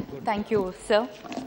Thank you, sir.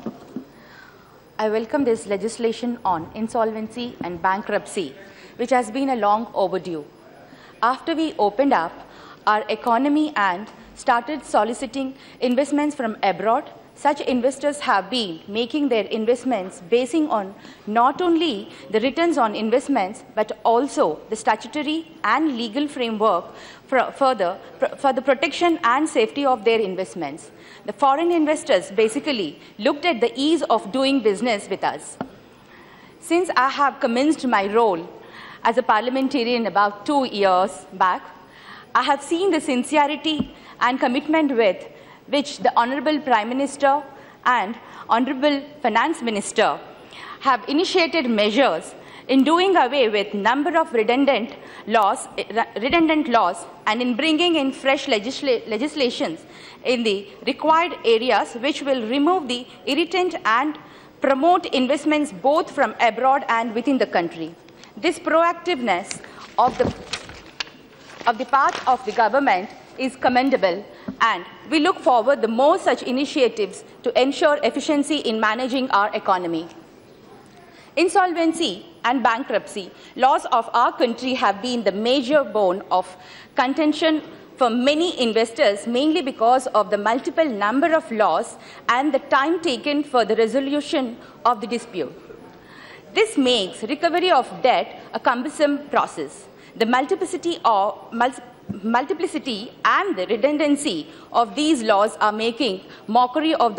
I welcome this legislation on insolvency and bankruptcy, which has been a long overdue. After we opened up our economy and started soliciting investments from abroad, such investors have been making their investments basing on not only the returns on investments, but also the statutory and legal framework for the protection and safety of their investments. The foreign investors basically looked at the ease of doing business with us. Since I have commenced my role as a parliamentarian about 2 years back, I have seen the sincerity and commitment with which the Honorable Prime Minister and Honorable Finance Minister have initiated measures in doing away with number of redundant laws and in bringing in fresh legislations in the required areas which will remove the irritant and promote investments both from abroad and within the country. This proactiveness of the part of the government is commendable, and we look forward to more such initiatives to ensure efficiency in managing our economy. Insolvency and bankruptcy laws of our country have been the major bone of contention for many investors, mainly because of the multiple number of laws and the time taken for the resolution of the dispute. This makes recovery of debt a cumbersome process. The multiplicity and the redundancy of these laws are making mockery of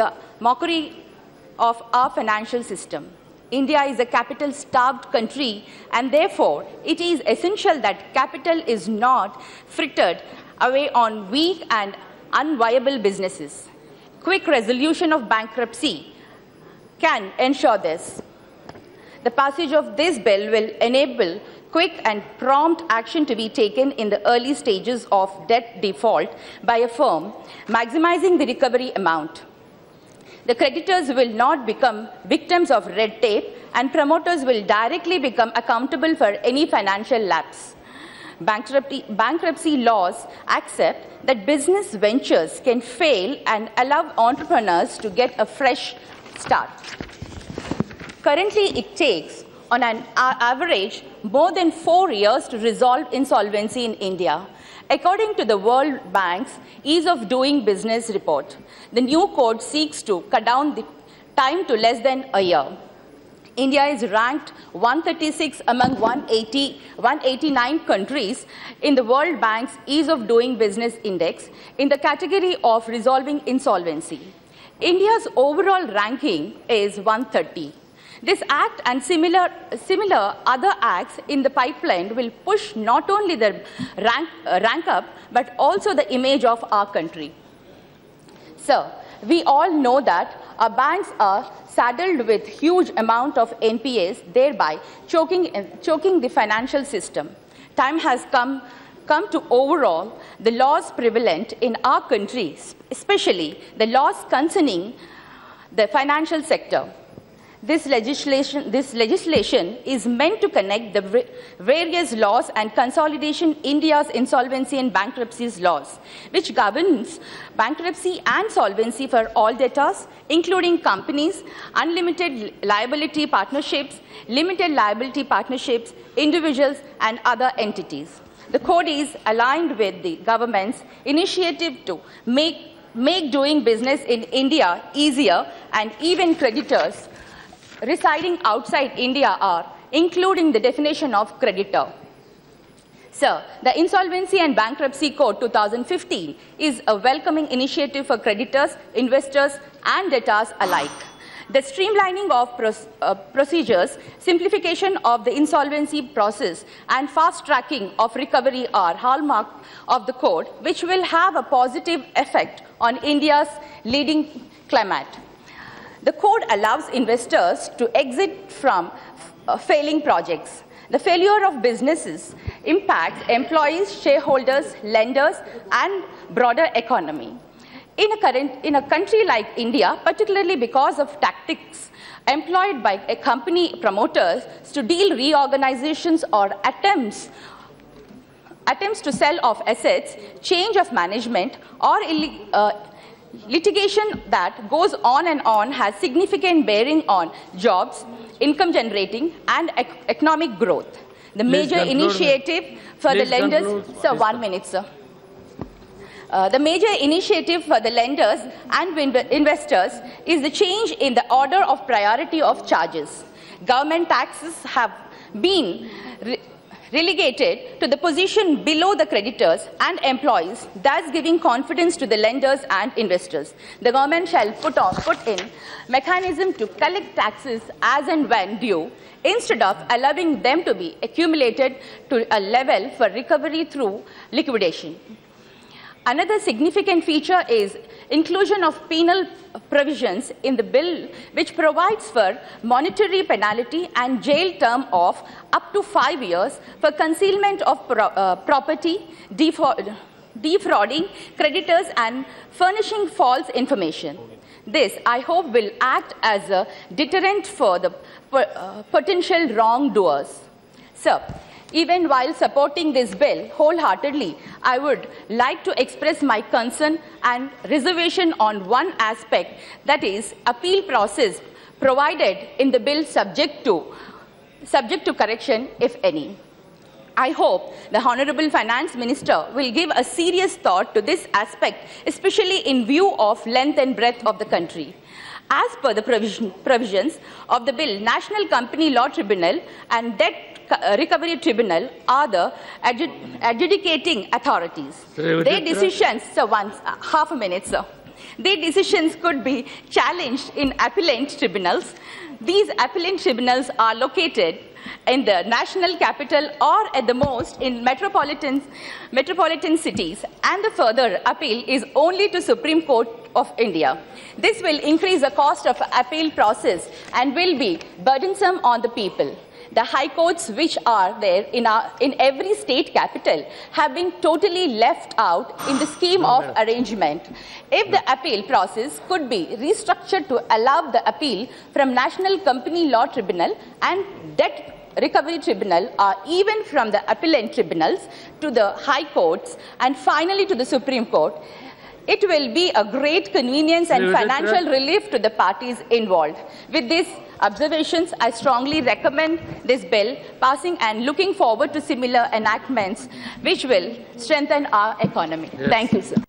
our financial system. India is a capital-starved country, and therefore it is essential that capital is not frittered away on weak and unviable businesses. Quick resolution of bankruptcy can ensure this. The passage of this bill will enable quick and prompt action to be taken in the early stages of debt default by a firm, maximizing the recovery amount. The creditors will not become victims of red tape, and promoters will directly become accountable for any financial lapse. Bankruptcy laws accept that business ventures can fail and allow entrepreneurs to get a fresh start. Currently, it takes, on an average, more than 4 years to resolve insolvency in India. According to the World Bank's Ease of Doing Business report, the new code seeks to cut down the time to less than a year. India is ranked 136 among 189 countries in the World Bank's Ease of Doing Business Index in the category of resolving insolvency. India's overall ranking is 130. This act and similar other acts in the pipeline will push not only the rank up, but also the image of our country. Sir, we all know that our banks are saddled with huge amount of NPAs, thereby choking the financial system. Time has come to overhaul the laws prevalent in our country, especially the laws concerning the financial sector. This legislation is meant to connect the various laws and consolidation India's insolvency and bankruptcy laws, which governs bankruptcy and solvency for all debtors, including companies, unlimited liability partnerships, limited liability partnerships, individuals, and other entities. The code is aligned with the government's initiative to make doing business in India easier, and even creditors residing outside India are, including the definition of creditor. Sir, the Insolvency and Bankruptcy Code 2015 is a welcoming initiative for creditors, investors, and debtors alike. The streamlining of procedures, simplification of the insolvency process, and fast-tracking of recovery are hallmark of the code, which will have a positive effect on India's leading climate. The code allows investors to exit from failing projects. The failure of businesses impacts employees, shareholders, lenders, and broader economy. In a country like India, particularly because of tactics employed by company promoters to deal reorganizations or attempts to sell off assets, change of management, or litigation that goes on and on has significant bearing on jobs, income generating, and economic growth. The major initiative for the lenders, sir, 1 minute, sir. The major initiative for the lenders and investors is the change in the order of priority of charges. Government taxes have been relegated to the position below the creditors and employees, thus giving confidence to the lenders and investors. The government shall put in mechanism to collect taxes as and when due, instead of allowing them to be accumulated to a level for recovery through liquidation. Another significant feature is inclusion of penal provisions in the bill, which provides for monetary penalty and jail term of up to 5 years for concealment of property, defrauding creditors, and furnishing false information. This, I hope, will act as a deterrent for the potential wrongdoers. Sir, even while supporting this bill wholeheartedly, I would like to express my concern and reservation on one aspect, that is, appeal process provided in the bill subject to correction, if any. I hope the Honorable Finance Minister will give a serious thought to this aspect, especially in view of length and breadth of the country. As per the provisions of the bill, National Company Law Tribunal and Debt Recovery Tribunal are the adjudicating authorities. Their decisions, sir, half a minute, sir. Their decisions could be challenged in appellate tribunals. These appellate tribunals are located in the national capital or at the most in metropolitan cities, and the further appeal is only to Supreme Court of India. This will increase the cost of appeal process and will be burdensome on the people. The high courts which are there in every state capital have been totally left out in the scheme of arrangement. If the appeal process could be restructured to allow the appeal from National Company Law Tribunal and Debt Recovery Tribunal, or even from the appellate tribunals to the high courts and finally to the Supreme Court, it will be a great convenience and financial relief to the parties involved. With these observations, I strongly recommend this bill passing and looking forward to similar enactments which will strengthen our economy. Yes. Thank you, sir.